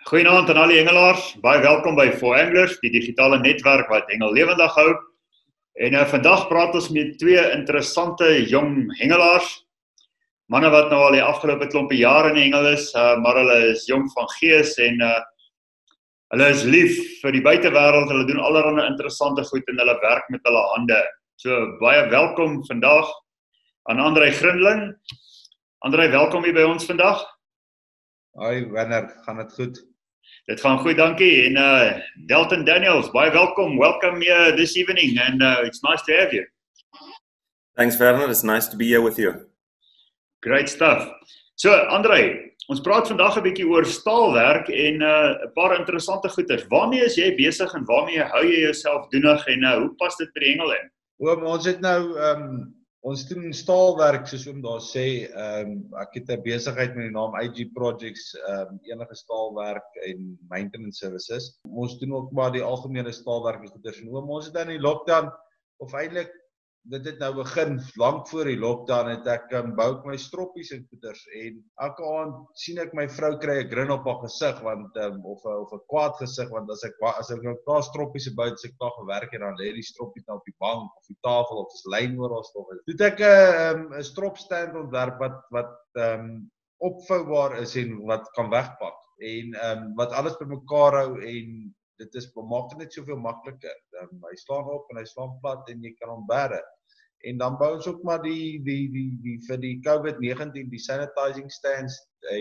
Goeienaand aan al die hengelaars. Baie welkom by For Anglers, die digitale netwerk wat hengel lewendig hou. En vandag praat ons met twee interessante jong hengelaars. Manne wat nou al die afgelope klompie jare in die hengel is, maar hulle is jong van gees en hulle is lief vir die buitewêreld. Hulle doen allerlei interessante goed en hulle werk met hulle hande. So baie welkom vandag aan Andrei Grindling. Andrei, welkom hier by ons vandag. Hoi Werner, gaan dit goed? Dit gaan goed, dankie. En Delton Daniels, baie welkom. Welcome here this evening and it's nice to have you. Thanks Werner, it's nice to be here with you. Great stuff. So Andrei, ons praat vandag 'n bietjie oor staalwerk en 'n paar interessante goeders. Waarmee is jy besig en waarmee hou jy jouself doenig en hoe pas dit by die hengel in? Ons het nou ons doen staalwerk soos oom daar sê. Ek het 'n besigheid met die naam IG Projects, enige staalwerk en maintenance services. Ons doen ook maar die algemene staalwerk en goeders. En ons het dan in die lockdown, of eintlik dit het nou begin lank voor die lockdown, het ek bou ek my stroppies en goeders en elke aand sien ek my vrou kry 'n grin op haar gesig want of 'n kwaad gesig want as ek nou klaar stroppies bou, as ek klaar gewerk het, dan lê die stroppie nou op die bank of die tafel of is lyn oral stof. Toe ek 'n stropstand ontwerp wat opvoubaar is en wat kan wegpak en wat alles bymekaar hou en dit maak dit net soveel makliker. Hy slaan op en hy slaan plat en jy kan hom bære. En dan bou ons ook maar die vir die COVID-19 die sanitizing stands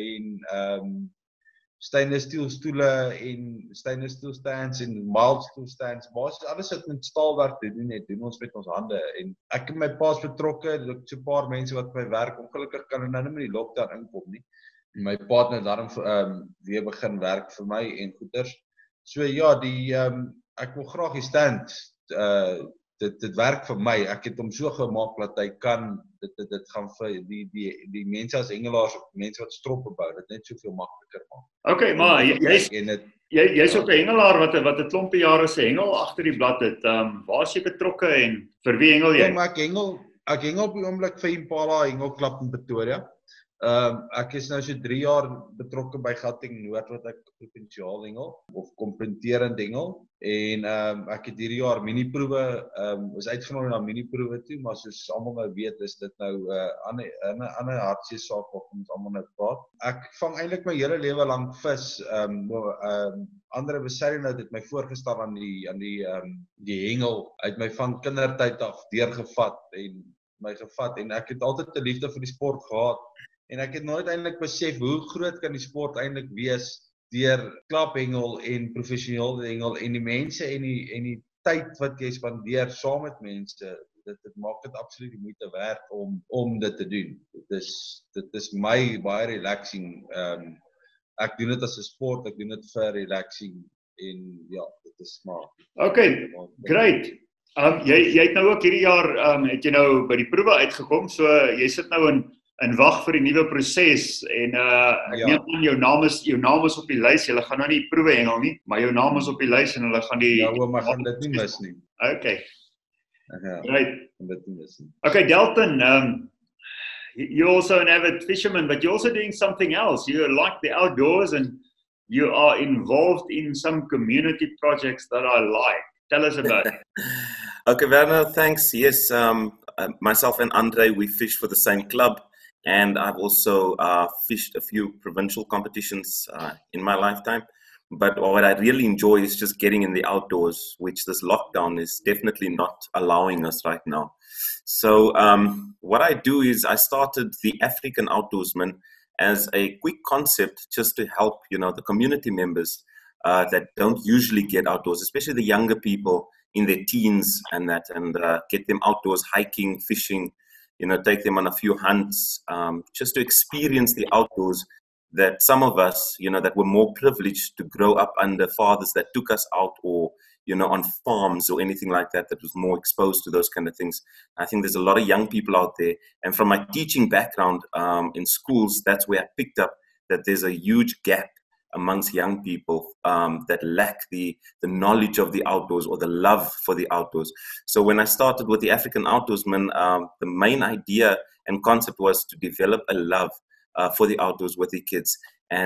en stainless steel stoele en stainless steel stands en mild steel stands. Basies alles wat met staalwerk te doen het, doen ons met ons hande. En ek het my paas betrokke, ek so 'n paar mense wat by werk. Ongelukkig kan hulle nou nie met die lockdown inkom nie. My partner daarom weer begin werk vir my en goeders. So ja, ek wil graag die stand, dit werk vir my. Ek het hom so gemaak dat hy kan, dit gaan vir die mense as hengelaars, mense wat stroppe bou, dit net soveel makliker maak. Okay, maar jy's ook 'n hengelaar wat 'n klompie jare se hengel agter die blad het. Waar is jy betrokke en vir wie hengel jy? Ek hengel op die oomblik vir Impala Hengelklub in Pretoria. Ek is nou so 3 jaar betrokke by Gauteng Noord wat ek provinsiaal hengel of kompeterend hengel en ek het hierdie jaar mini-proewe is uitgenooi na mini-proewe toe, maar soos almal nou weet is dit nou 'n ander hartseer saak wat ons almal nou praat. Ek vang eintlik my hele lewe lank vis. Andre Besaidenout het my voorgestel aan die hengel uit my van kindertyd af deurgevat en ek het altyd 'n liefde vir die sport gehad. En ek het nooit eintlik besef hoe groot kan die sport eintlik wees deur klaphengel en professionele hengel en die mense en die tyd wat jy spandeer saam met mense. Dit maak dit absoluut die moeite werd om dit te doen. Dit is my baie relaxing. Ek doen dit as 'n sport, ek doen dit vir relaxing en ja, dit is maar. Okay, great. Jy het nou ook hierdie jaar het jy nou by die proewe uitgekom, so jy sit nou in wag vir die nuwe proses en ek neem aan jou naam is op die lys. Hulle gaan nou nie proewe hengel nie, maar jou naam is op die lys en hulle gaan die ja, maar gaan dit nie mis nie. Okay. Right. Dit nie mis nie. Okay, Delton, you're also an avid fisherman, but you're also doing something else. You like the outdoors and you are involved in some community projects that I like. Tell us about it. Okay, Werner, thanks. Yes, myself and Andre, we fish for the same club. And I've also fished a few provincial competitions in my lifetime. But what I really enjoy is just getting in the outdoors, which this lockdown is definitely not allowing us right now. So what I do is I started the African Outdoorsman as a quick concept just to help, the community members that don't usually get outdoors, especially the younger people in their teens and get them outdoors hiking, fishing, take them on a few hunts, just to experience the outdoors that some of us, that were more privileged to grow up under fathers that took us out or, on farms or anything like that was more exposed to those kind of things. I think there's a lot of young people out there. And from my teaching background in schools, that's where I picked up that there's a huge gap amongst young people that lack the knowledge of the outdoors or the love for the outdoors. So when I started with the African Outdoorsman, the main idea and concept was to develop a love for the outdoors with the kids. And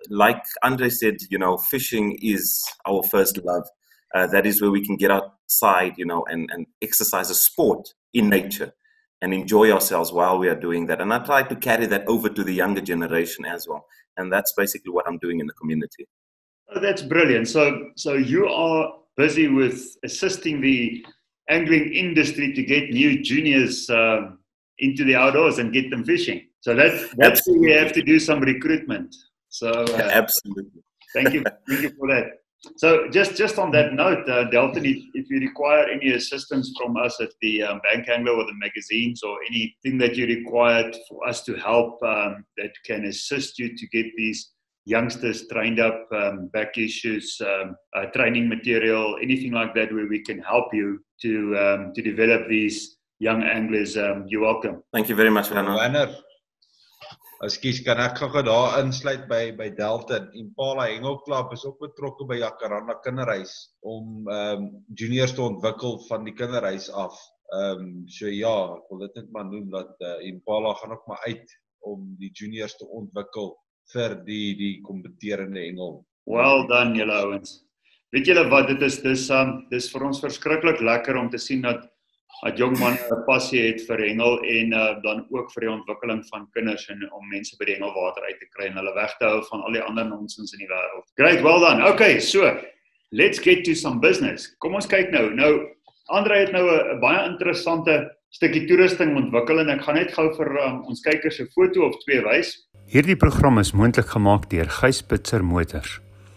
like Andre said, fishing is our first love. That is where we can get outside, and exercise a sport in nature and enjoy ourselves while we are doing that. And I try to carry that over to the younger generation as well. And that's basically what I'm doing in the community. Oh, that's brilliant. So you are busy with assisting the angling industry to get new juniors into the outdoors and get them fishing. So that's where we have to do some recruitment. So absolutely. Thank you for that. So just on that note, Delton, if you require any assistance from us at the Bank Angler or the magazines or anything that you required for us to help that can assist you to get these youngsters trained up, back issues, training material, anything like that where we can help you to develop these young anglers, you're welcome. Thank you very much, Werner. Ekskuus, kan ek gou daar insluit by Delton. Impala Hengel Club is ook betrokke by Jacaranda Kinderhuis om juniors te ontwikkel van die kinderhuis af. So ja, ek wil dit net maar noem dat Impala gaan ook maar uit om die juniors te ontwikkel vir die kompeterende hengel. Well done, julle ouens. Weet julle wat, dit is vir ons verskriklik lekker om te sien dat jong manne 'n passie het vir hengel en dan ook vir die ontwikkeling van kinders en om mense by die hengelwater uit te kry en hulle weg te hou van al die ander nonsens in die wêreld. Great, well done. Okay, so let's get to some business. Kom ons kyk nou. Nou Andre het nou 'n baie interessante stukkie toerusting ontwikkel en ek gaan net gou vir ons kykers 'n foto of twee wys. Hierdie program is moontlik gemaak deur Gys Bitzer Motors.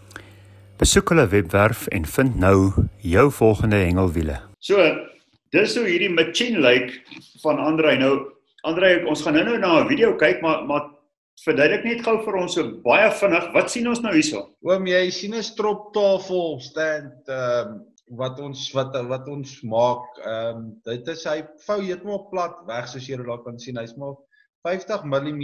Besoek hulle webwerf en vind nou jou volgende hengelwiele. So, dis hoe hierdie machine lyk van Andre. Nou, Andre, ons gaan nou na 'n video kyk, maar verduidelik net gou vir ons so baie vinnig. Wat sien ons nou hierso? Oom, jy sien 'n stroptafel stand wat ons maak. Dit is hy vou heeltemal plat weg soos jy daar kan sien. Hy's maar 50 mm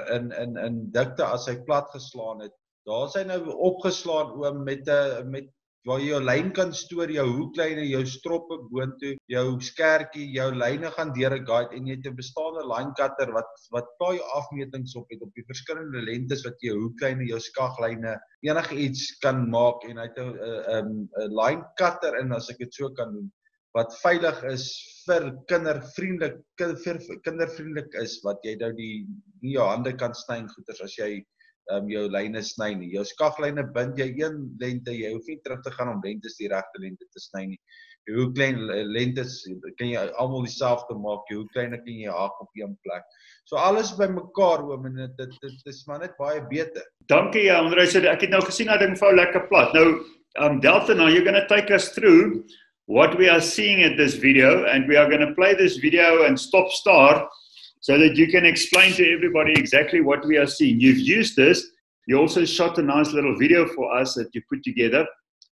in dikte as hy plat geslaan het. Daar is hy nou opgeslaan oom met waar jy jou lyn kan stoor, jou hoeklyne, jou stroppe boontoe, jou skertjie, jou lyne gaan deur 'n guide en jy het 'n bestaande line cutter wat plaai afmetings op het op die verskillende lengtes wat jy jou hoeklyne, jou skaglyne, enigiets kan maak en hy het 'n line cutter in, as ek dit so kan noem, wat veilig is vir kindervriendelik is, wat jy nou nie jou hande kan sny en goeters as jy jou lyne sny nie. Jou skaglyne bind jy een lengte, jy hoef nie terug te gaan om lengtes die regte lengte te sny nie. Jou hoeklyne lengtes kan jy almal dieselfde maak, jou hoeklyne kan jy haak op een plek. So alles by mekaar oom en dit is maar net baie beter. Dankie Andre, so ek het nou gesien dat ding vou lekker plat. Nou Delton, now you're going to take us through what we are seeing in this video, and we are going to play this video and start so that you can explain to everybody exactly what we are seeing. You've used this. You also shot a nice little video for us that you put together.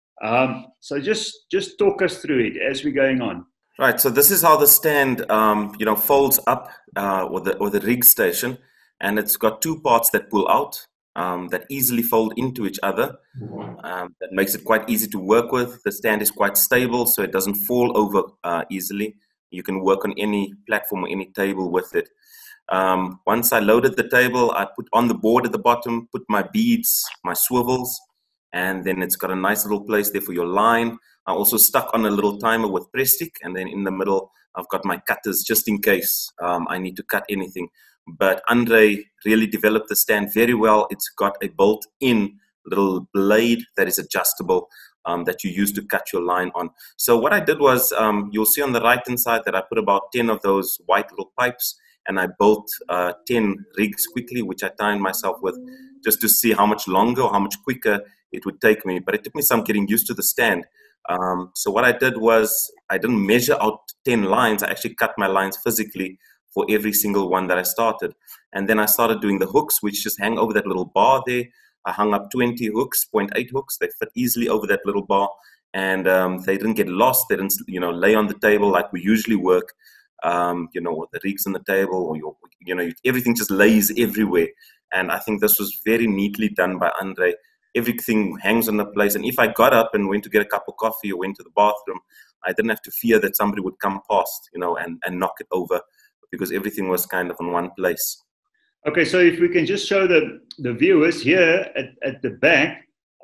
So just talk us through it as we're going on. Right. So this is how the stand, folds up, or the rig station, and it's got two parts that pull out, that easily fold into each other. That makes it quite easy to work with. The stand is quite stable, so it doesn't fall over easily. You can work on any platform or any table with it. Once I loaded the table, I put on the board at the bottom, put my beads, my swivels, and then it's got a nice little place there for your line. I also stuck on a little timer with press stick, and then in the middle, I've got my cutters just in case I need to cut anything. But Andre really developed the stand very well. It's got a built-in little blade that is adjustable, that you use to cut your line on. So what I did was, you'll see on the right-hand side that I put about 10 of those white little pipes, and I built 10 rigs quickly, which I timed myself with, just to see how much longer or how much quicker it would take me. But it took me some getting used to the stand. So what I did was, I didn't measure out 10 lines. I actually cut my lines physically for every single one that I started. And then I started doing the hooks, which just hang over that little bar there. I hung up 20 hooks, 0.8 hooks. They fit easily over that little bar, and they didn't get lost. They didn't, lay on the table like we usually work. With the rigs on the table, or everything just lays everywhere. And I think this was very neatly done by Andre. Everything hangs on the place. And if I got up and went to get a cup of coffee or went to the bathroom, I didn't have to fear that somebody would come past, and knock it over, because everything was kind of in one place. Okay, so if we can just show the viewers here at the back,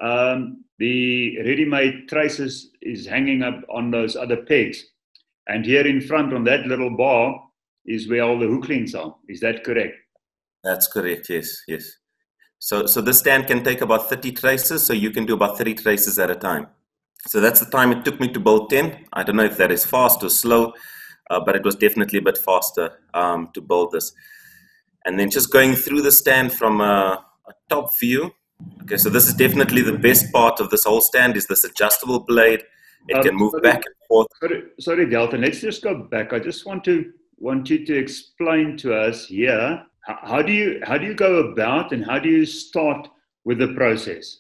the ready-made traces is hanging up on those other pegs. And here in front on that little bar is where all the hook links are. Is that correct? That's correct, yes, yes. So this stand can take about 30 traces, so you can do about 30 traces at a time. So that's the time it took me to build 10. I don't know if that is fast or slow, but it was definitely a bit faster to build this. And then just going through the stand from a top view. Okay, so this is definitely the best part of this whole stand, is this adjustable blade. It can move back and forth. Sorry, Delton, let's just go back. I just want you to explain to us here, how do you go about and how do you start with the process?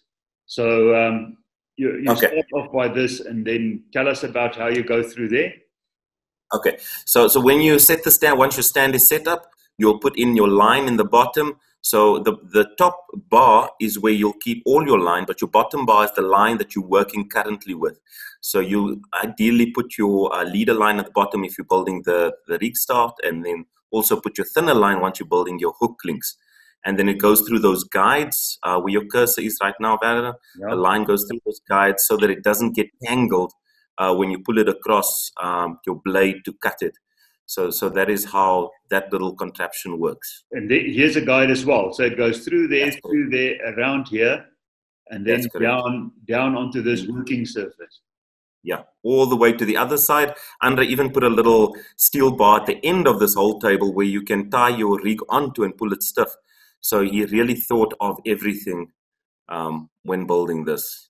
So you Okay. start off by this and then tell us about how you go through there. Okay, so when you set the stand, once your stand is set up, you'll put in your line in the bottom. So the top bar is where you'll keep all your line, but your bottom bar is the line that you're working currently with. So you ideally put your leader line at the bottom if you're building the rig start, and then also put your thinner line once you're building your hook links. And then it goes through those guides where your cursor is right now, Werner. Yeah. The line goes through those guides so that it doesn't get tangled when you pull it across your blade to cut it. So that is how that little contraption works. And here's a guide as well. So it goes through there, That's through there, around here, and then That's correct. down onto this working surface. Yeah, all the way to the other side. Andre even put a little steel bar at the end of this whole table where you can tie your rig onto and pull it stiff. So he really thought of everything when building this.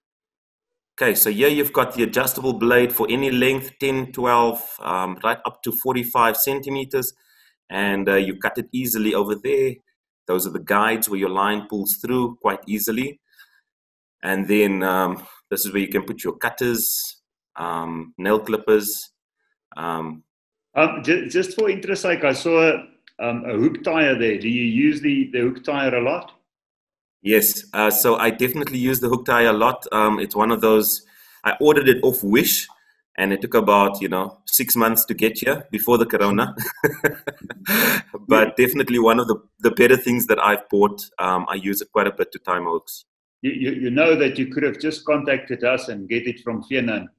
Okay, so here you've got the adjustable blade for any length, 10, 12, right up to 45 centimeters. And you cut it easily over there. Those are the guides where your line pulls through quite easily. And then this is where you can put your cutters, nail clippers. Just for interest sake, I saw a hook tire there. Do you use the hook tire a lot? Yes, so I definitely use the hook tie a lot. It's one of those, I ordered it off Wish, and it took about, 6 months to get here before the corona. But definitely one of the better things that I've bought. I use it quite a bit to tie my hooks. You know that you could have just contacted us and get it from Fienan.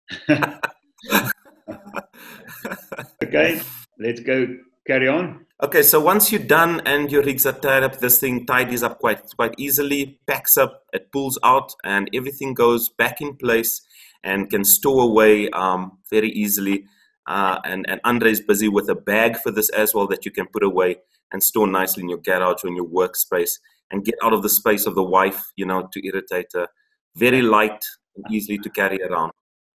Okay, let's go carry on. Okay, so once you're done and your rigs are tied up, this thing tidies up quite easily, packs up, it pulls out, and everything goes back in place and can store away very easily. And Andre is busy with a bag for this as well that you can put away and store nicely in your garage or in your workspace and get out of the space of the wife, to irritate her. Very light and easily to carry around.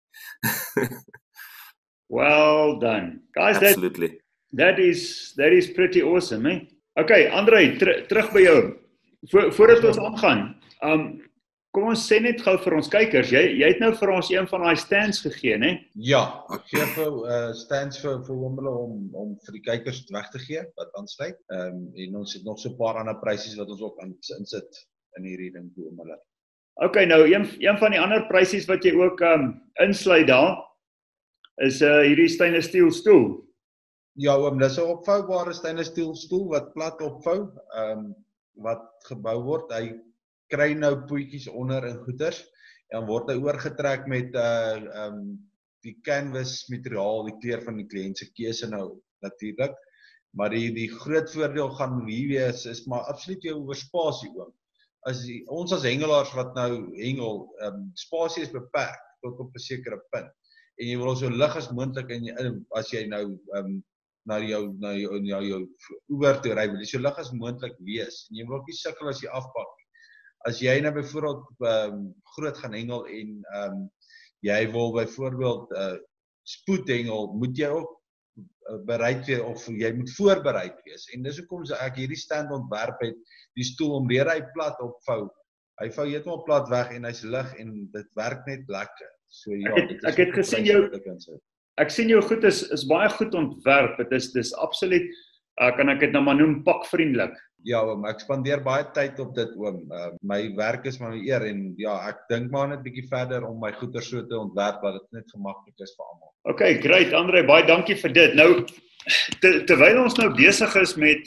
Well done. Guys, absolutely. That is pretty awesome, eh? Okay, Andre, terug by jou. Voordat ons aangaan, kom ons sê net gou vir ons kykers, jy het nou vir ons een van daai stands gegee, né? Ja, ek gee vir stands vir Wimble om vir die kykers weg te gee wat aansluit. En ons het nog so 'n paar ander prysies wat ons ook insit in hierdie ding vir Wimble. Okay, nou een van die ander prysies wat jy ook insluit daar is hierdie stainless steel stoel. Ja, oom, dis 'n opvoubare stainless steel stoel wat plat opvou, wat gebou word. Hy kry nou pootjies onder in goeters en word hy oorgetrek met die canvas materiaal, die kleur van die kliënt se keuse nou natuurlik. Maar die groot voordeel gaan hier wees is maar absoluut jou oor spasie oom. Ons as hengelaars wat nou hengel, spasie is beperk tot op 'n sekere punt. En jy wil so lig as moontlik as jy nou na jou oewer toe ry, wil jy so lig as moontlik wees. En jy wil ook nie sukkel as jy afpak. As jy nou byvoorbeeld groot gaan hengel en jy wil byvoorbeeld spoed hengel, moet jy ook bereid wees of jy moet voorbereid wees. En dis hoekom ek hierdie stand ontwerp het, die stoel omdeur hy plat opvou. Hy vou heeltemal plat weg en hy's lig en dit werk net lekker. So ja, ek het gesien ek sien jou goed is baie goed ontwerp. Dit is absoluut kan ek dit nou maar noem pakvriendelik. Ja, oom, ek spandeer baie tyd op dit, oom. My werk is my eer en ja, ek dink maar net 'n bietjie verder om my goeder so te ontwerp dat dit net gemaklik is vir almal. Okay, great Andre, baie dankie vir dit. Nou terwyl ons nou besig is met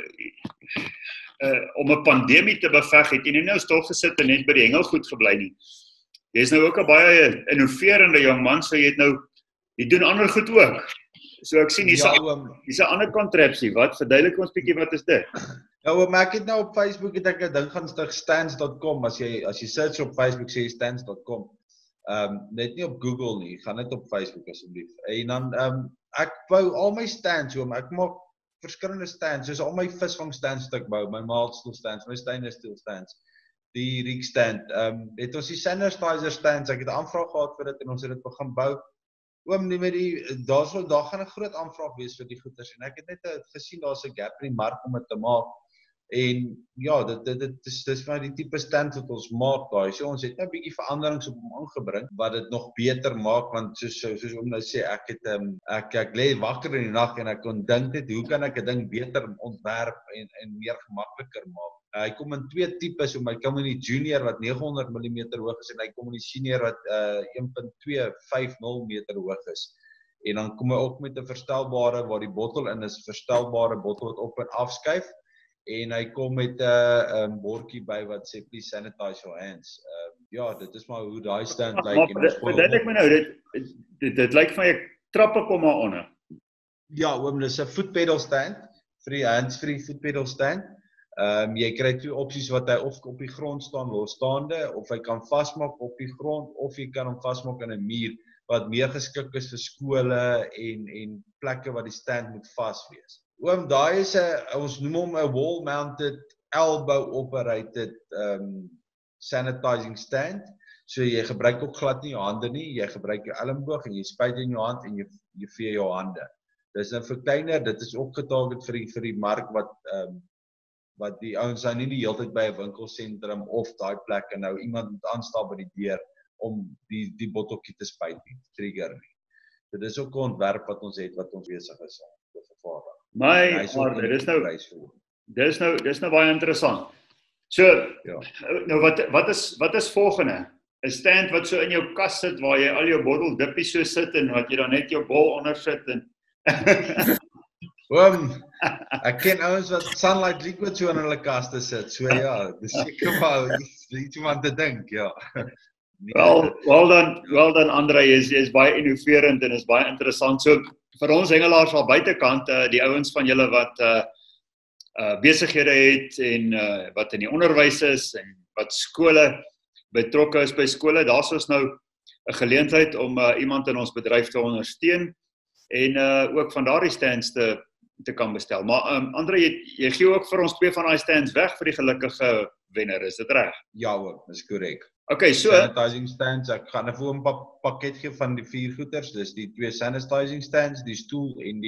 om 'n pandemie te beveg, het jy nie nou stil gesit en net by die hengelgoed gebly nie. Jy's nou ook 'n baie innoverende jong man, so jy doen ander goed ook. So ek sien hier's 'n ander kontrapsie. Wat verduidelik ons bietjie wat is dit? Ja, oom, ek het nou op Facebook het ek 'n ding gaan stig stands.com. As jy search op Facebook sê jy stands.com. Net nie op Google nie, gaan net op Facebook asseblief. En dan ek bou al my stands, oom. Ek maak verskillende stands, soos al my visvang stands wat ek bou, my maalstoel stands, my stainless steel stands, die Riek stand. Het ons die sanitizer stands, ek het 'n aanvraag gehad vir dit en ons het dit begin bou. Oom, daar gaan 'n groot aanvraag wees vir die goeders en ek het net gesien daar's 'n gap in die mark om dit te maak. En ja, dis maar die tipe stand wat ons maak daai. So ons het nou 'n bietjie veranderings op hom aangebring wat dit nog beter maak, want soos oom nou sê, ek lê wakker in die nag en ek kon dink net hoe kan ek 'n ding beter ontwerp en meer gemakliker maak. Hy kom in twee tipes, hy kom in die junior wat 900 mm hoog is en hy kom in die senior wat 1.250 meter hoog is. En dan kom hy ook met 'n verstelbare waar die bottel in is, verstelbare bottel wat op en afskuif. En hy kom met 'n bordjie by wat sê please sanitize your hands. Ja, dit is maar hoe daai stand lyk. Maar verduidelik my nou, dit lyk van 'n trappe kom maar onder. Ja, oom, dis 'n foot pedal stand, vir hands-free foot pedal stand. Jy kry twee opsies wat hy of op die grond staan losstaande, of hy kan vasmaak op die grond, of jy kan hom vasmaak in 'n muur wat meer geskik is vir skole en plekke waar die stand moet vas wees. Oom, daai is ons noem hom 'n wall-mounted, elbow-operated sanitizing stand. So jy gebruik ook glad nie jou hande nie, jy gebruik jou elmboog en jy spuit in jou hand en jy vee jou hande. Dis nou vir kleiner, dit is opgetarget vir die mark wat die ouens nou nie die hele tyd by 'n winkelsentrum of daai plekke nou iemand moet aanstaan by die deur om die botteltjie te spuit nie, trigger nie. So dis ook 'n ontwerp wat ons het wat ons besig is om te vervaardig. Dis nou baie interessant. So, ja. Nou wat is volgende? 'n Stand wat so in jou kas sit waar jy al jou bottel dippies so sit en wat jy dan net jou bol onder sit en Oom, ek ken ouens wat Sunlight Liquid so in hulle kaste sit. So ja, dis seker maar iets om aan te dink, ja. Wel dan Andre, is baie innoverend en is baie interessant. So vir ons hengelaars al buitekant, die ouens van julle wat besighede het en wat in die onderwys is en wat skole betrokke is by skole, daar's ons nou 'n geleentheid om iemand in ons bedryf te ondersteun en ook van daardie stands te kan bestel. Maar Andre, jy gee ook vir ons 2 van daai stands weg vir die gelukkige wenner, is dit reg? Ja, ook, dis korrek. Okay, so sanitizing stands, ek gaan vir 'n pakket gee van die 4 goeders, dis die 2 sanitizing stands, die stoel en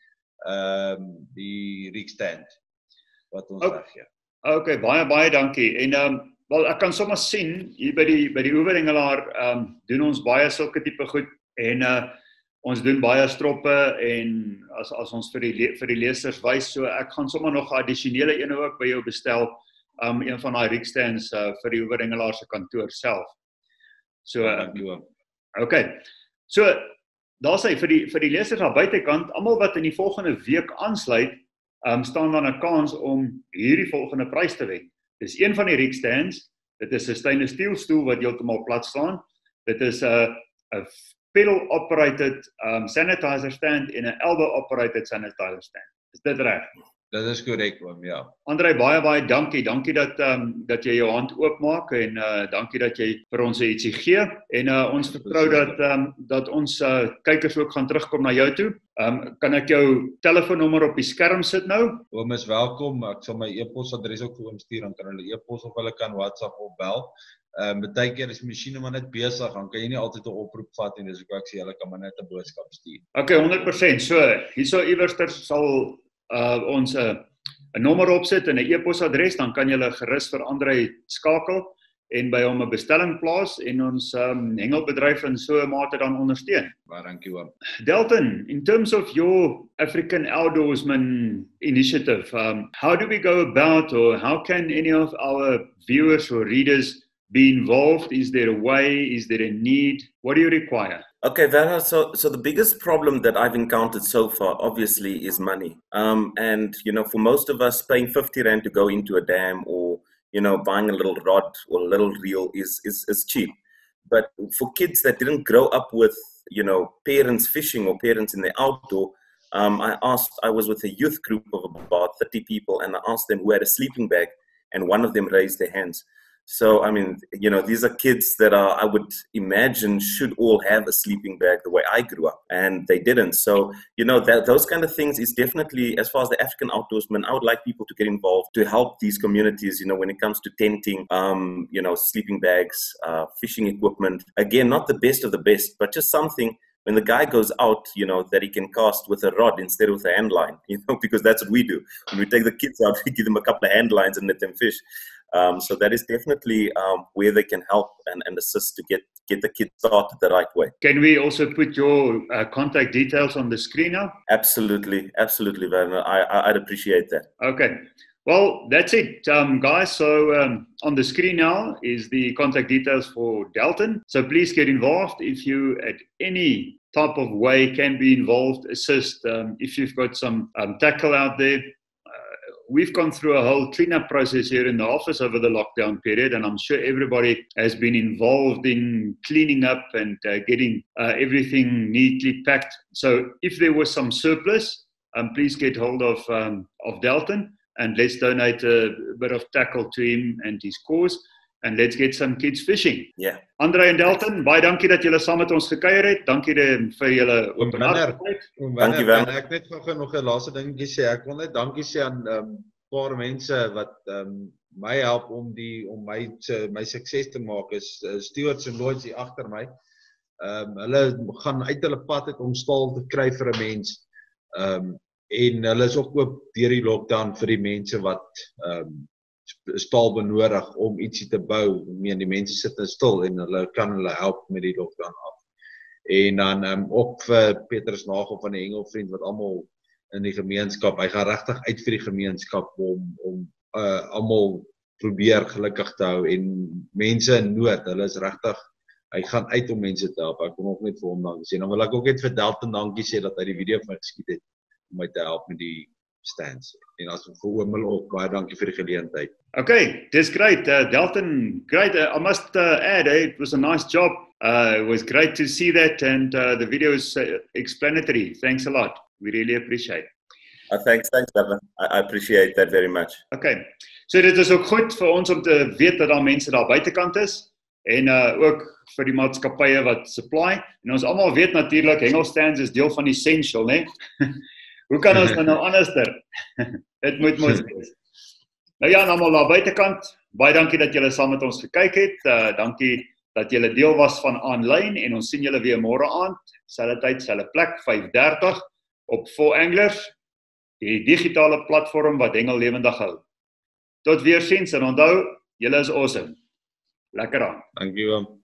die Riek stand wat ons weggee. Okay, baie dankie. En wel ek kan sommer sien hier by die Oeverhengelaar doen ons baie sulke tipe goed en ons doen baie stroppe en as ons vir die lesers wys, so ek gaan sommer nog 'n addisionele ene ook by jou bestel, een van daai Riek stands vir die Oeverhengelaar se kantoor self. So okay. So daar's hy vir die lesers aan buitekant, almal wat in die volgende week aansluit, staan dan 'n kans om hierdie volgende prys te wen. Dis een van die Riek stands. Dit is 'n stainless steel stoel wat heeltemal plat staan. Dit is 'n pedal operated sanitizer stand en 'n elbow operated sanitizer stand. Is dit reg? Dit is korrek, oom, ja. Andre, baie dankie. Dankie dat jy jou hand oopmaak en dankie dat jy vir ons ietsie gee en ons vertrou dat ons kykers ook gaan terugkom na jou toe. Kan ek jou telefoonnommer op die skerm sit nou? Oom is welkom. Ek sal my e-posadres ook vir oom stuur, dan kan hulle e-pos of hulle kan WhatsApp of bel. Baie keer is die masjiene maar net besig, dan kan jy nie altyd 'n oproep vat en dis ook ek sê hulle kan maar net 'n boodskap stuur. Okay, 100%. So, hierso iewerster sal ons 'n nommer opsit en 'n e-posadres, dan kan jy gerus vir Andre skakel en by hom 'n bestelling plaas en ons hengelbedryf in so 'n mate dan ondersteun. Baie dankie oom. Delton, in terms of your African Outdoorsman initiative, how do we go about, or how can any of our viewers or readers be involved? Is there a way? Is there a need? What do you require? Okay, Werner, so the biggest problem that I've encountered so far, obviously, is money. And, for most of us, paying 50 Rand to go into a dam or, buying a little rod or a little reel is cheap. But for kids that didn't grow up with, parents fishing or parents in the outdoor, I was with a youth group of about 30 people, and I asked them who had a sleeping bag, and one of them raised their hands. So, these are kids that I would imagine should all have a sleeping bag the way I grew up, and they didn't. So, those kind of things is definitely, as far as the African Outdoorsman, I would like people to get involved to help these communities, when it comes to tenting, sleeping bags, fishing equipment. Again, not the best of the best, but just something when the guy goes out, that he can cast with a rod instead of with a hand line, because that's what we do. When we take the kids out, we give them a couple of hand lines and let them fish. So that is definitely where they can help and assist to get the kids started the right way. Can we also put your contact details on the screen now? Absolutely, Werner. I'd appreciate that. Okay. Well, that's it, guys. So on the screen now is the contact details for Delton. So please get involved if you, at any type of way, can be involved, assist. If you've got some tackle out there. We've gone through a whole cleanup process here in the office over the lockdown period, and I'm sure everybody has been involved in cleaning up and getting everything neatly packed. So if there was some surplus, please get hold of Delton, and let's donate a bit of tackle to him and his cause, and let's get some kids fishing. Yeah. Andre en Delton, baie dankie dat julle saam met ons gekuier het. Dankie vir julle openhartigheid. Dankie wel. Ek net nog 'n laaste dingetjie sê. Ek wil net dankie sê aan paar mense wat my help om my sukses te maak. Is Stewards en Lloyds hier agter my. Hulle gaan uit hulle pad uit om staal te kry vir 'n mens. En hulle is ook oop deur die lockdown vir die mense wat staal benodig om ietsie te bou. Die mense sit stil en hulle kan hulle help met die lockdown af. En dan ook vir Petrus Nagel van die Hengelvriend wat almal in die gemeenskap, hy gaan regtig uit vir die gemeenskap om almal probeer gelukkig te hou en mense in nood, hulle is regtig, hy gaan uit om mense te help. Ek wil ook net vir hom dankie sê. Dan wil ek ook net vir Delton dankie sê dat hy die video vir my geskiet het om my te help met die stands. En as vir Oomel ook, baie dankie vir die geleentheid. Okay, that's great. Delton, great. I must add, it was a nice job. It was great to see that, and the video is explanatory. Thanks a lot. We really appreciate it. Thanks, Evan. I appreciate that very much. Okay, so dit is ook goed vir ons om te weet dat daar mense daar buitekant is, en ook vir die maatskappye wat supply. En ons almal weet natuurlik, hengelstands is deel van Essential, né? Hoe kan ons nou anderster? Dit moet mos wees. Nou ja, almal daar buitekant, baie dankie dat julle saam met ons gekyk het. Dankie dat julle deel was van aanlyn, en ons sien julle weer môre aand, selfde tyd, selfde plek, 5:30 op 4Anglers, die digitale platform wat hengel lewendig hou. Tot weersiens, en onthou, julle is awesome. Lekker aan. Dankie oom.